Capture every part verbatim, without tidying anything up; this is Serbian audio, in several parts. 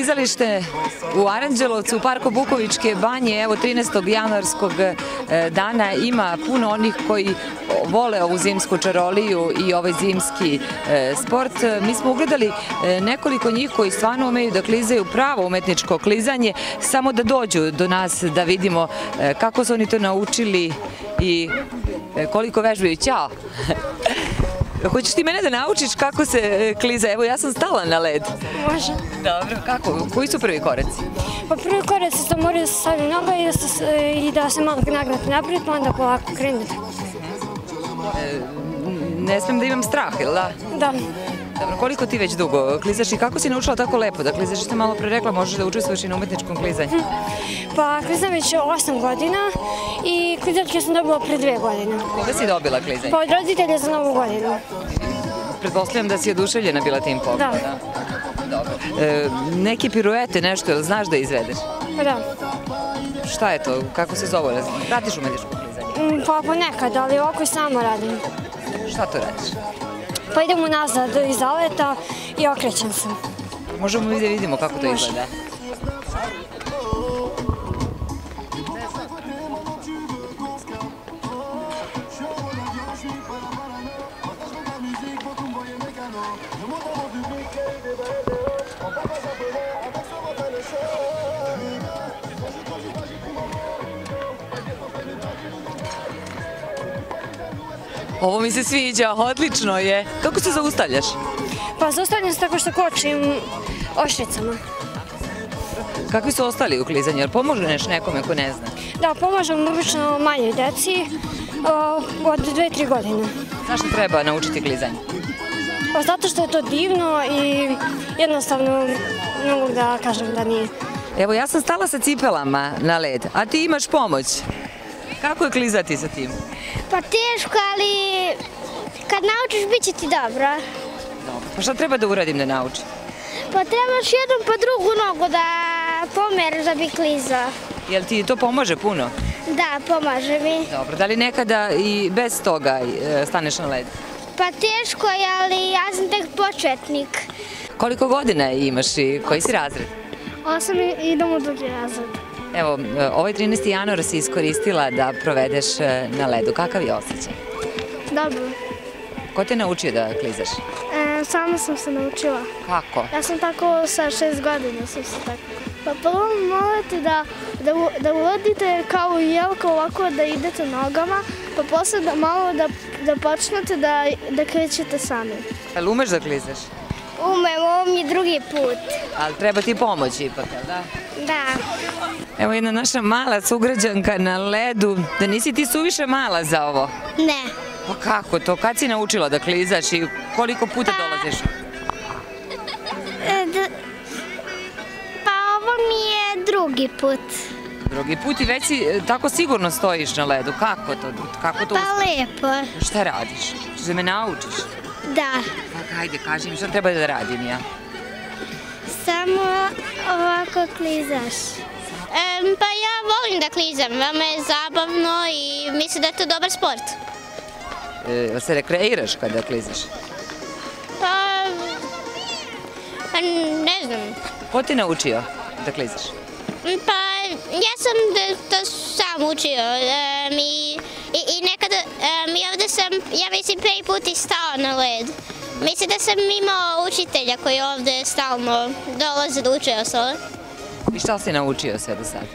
klizalište u Aranđelovcu, u parku Bukovičke banje, evo trinaestog januarskog dana ima puno onih koji vole ovu zimsku čaroliju i ovaj zimski sport. Mi smo ugledali nekoliko njih koji stvarno umeju da klizaju pravo umetničko klizanje, samo da dođu do nas da vidimo kako su oni to naučili i koliko vežbaju. Ćao! Hoćeš ti mene da naučiš kako se kliza? Evo, ja sam stala na led. Može. Dobro, kako? Koji su prvi koraci? Pa prvi korac se to mora da se stavi noga i da se malo nagnete naprijed, pa onda polako krenete. Ne smem da imam strah, ili da? Da. Dobro, koliko ti već dugo klizaš i kako si naučila tako lepo da klizaš? Što malo pre rekla, možeš da učestvuješ i na umetničkom klizanju? Pa klizam već osam godina i klizačke sam dobila pre dve godine. Koga si dobila klizanje? Pa od roditelja za novu godinu. Pretpostavljam da si oduševljena bila tim pogleda. Da. Dobro. Neke piruete, nešto, ili znaš da izvedeš? Pa da. Šta je to? Kako se zove? Pratiš umetničko klizanje? Pa ponekad, ali ovako i samo radim. Šta to radiš? Pa idem unazad iz zaleta i okrećem se. Možemo mi da vidimo kako to izgleda. Ovo mi se sviđa, odlično je. Kako se zaustavljaš? Pa zaustavljam se tako što kočim oštricama. Kakvi su ostali u klizanju? Jer pomožeš nekome ko ne zna? Da, pomažem obično manjoj deci od dve do tri godine. Zašto treba naučiti klizanje? Pa zato što je to divno i jednostavno ne mogu da kažem da nije. Evo, ja sam stala sa cipelama na led, a ti imaš pomoć. Kako je klizati sa tim? Pa teško, ali kad naučiš bit će ti dobro. Dobro. Pa šta treba da uradim da naučim? Pa trebaš jednu pa drugu nogu da pomeriš da bi klizao. Jel ti to pomaže puno? Da, pomaže mi. Dobro, da li nekada i bez toga staneš na led? Pa teško je, ali ja sam tek početnik. Koliko godina imaš i koji si razred? Osam i idem u drugi razred. Evo, ovaj trinaesti januar si iskoristila da provedeš na ledu. Kakav je osjećaj? Dobro. Ko te naučio da klizaš? Sama sam se naučila. Kako? Ja sam tako sa šest godina sam se tako. Pa prvo morate da uvodite kao jelka ovako da idete nogama, pa posle malo da počnete da krećete sami. Jel umeš da klizaš? Umem, ovo mi je drugi put. Ali treba ti pomoć ipak, jel da? Da. Evo jedna naša mala sugrađanka na ledu. Da nisi ti suviše mala za ovo? Ne. Pa kako to? Kad si naučila da klizaš i koliko puta dolaziš? Pa ovo mi je drugi put. Drugi put i već si tako sigurno stojiš na ledu. Kako to? Kako to pa uspješ? lepo. Šta radiš? Što da me naučiš? Da. Pa hajde, kaži mi šta treba da radim ja. Samo ovako klizaš. Pa ja volim da klizam, veoma je zabavno i mislim da je to dobar sport. Jel se rekreiraš kada klizaš? Pa, ne znam. Ko ti naučio da klizaš? Pa ja sam to sam učio i nekada mi ovde sam, ja mislim prvi put i stao na led. Mislim da sam imao učitelja koji ovde stalno dolaze da uče ostalo. I šta si naučio sve do sada?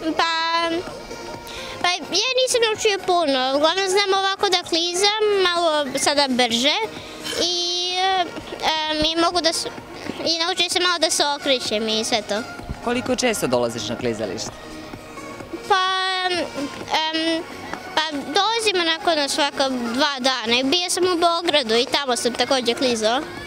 Pa ja nisam naučio puno, uglavnom znam ovako da klizam, malo sada brže i mogu da, i naučio sam malo da se okrećem i sve to. Koliko često dolaziš na klizalište? Pa, pa dolazim onako na svaka dva dana. Bio sam u Beogradu i tamo sam također klizao.